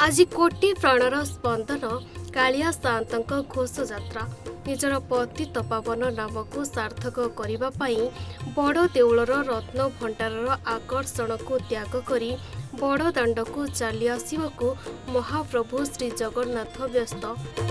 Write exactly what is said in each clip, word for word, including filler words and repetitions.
आज कोटी प्राणर स्पंदन कालिया सान्तक घोष यात्रा निजर पति तपावन नाम को सार्थक करने बड़ देउलर रत्न भंडारर आकर्षण को त्याग करी बड़ दाण्ड को चली आसवाकू महाप्रभु श्री जगन्नाथ व्यस्त।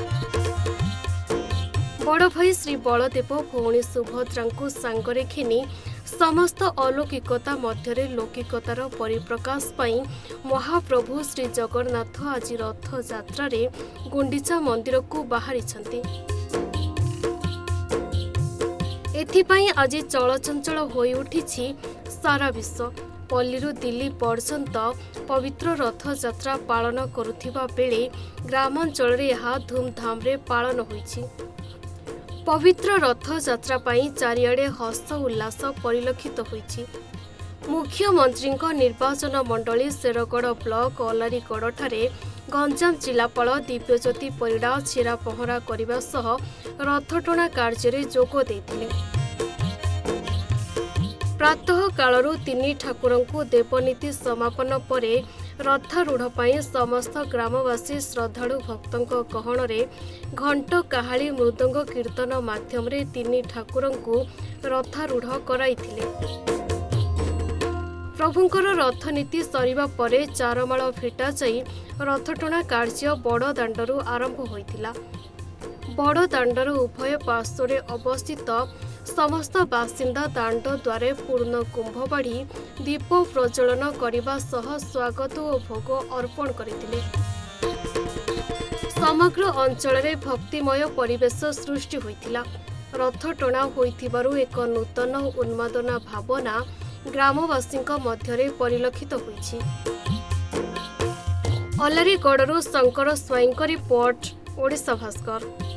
बड़ भाई श्री बलदेव भौणी सुभद्रा को सांगरे घिनी समस्त अलौकिकता मध्य लौकिकतार परिप्रकाश पाई महाप्रभु श्री जगन्नाथ आज रथ यात्रा रे गुंडीचा मंदिर को बाहरी एथिपाई आज चलचंचल होई उठिछि सारा विश्व। पल्लीरु दिल्ली पर्यंत पवित्र रथ यात्रा पालन करुथिबा बेले ग्रामांचल रे यह धूमधाम रे पालन होइछि। पवित्र रथ यात्रा पाई चारिआडे हस उल्लास परिलक्षित होइछि। मुख्यमंत्री निर्वाचन मंडली शेरगढ़ ब्लॉक अलारीगढ़ ठारे गंजाम जिलापाल दिव्यज्योति परिड़ा छेरा पहरा करने सह रथटଣା कार्य जोग देथिले। प्रातः कालरू तीन ठाकुरंकु देवनीति समापन परे रथारूढ़ पाई समस्त ग्रामवासी श्रद्धालु भक्तों गहन रे घंट काहाली मृदंग कीर्तन माध्यम रे तीन ठाकुरंकु रथारूढ़ कराइथिले। प्रभुंकर रथनीति सरिबा परे चारमाळ फिटा जाई रथटଣା कार्य बड़ दाण्डरू आरंभ होइथिला। बड़ दाण्डर उभय पार्श्वरे अवस्थित समस्त बासिंदा दाण्ड द्वारे पूर्ण कुंभ बाढ़ी दीप प्रज्वलन करने सह स्वागत और भोग अर्पण करथिले। समग्र अंचल रे भक्तिमय परिवेश सृष्टि होइथिला। रथटଣା होइथिबारु एक नूतन उन्मादना भावना ग्रामवासी मध्य परिलक्षित होइछि। अलारीगढ़ शंकर स्वाईं रिपोर्ट ओडिशा भास्कर।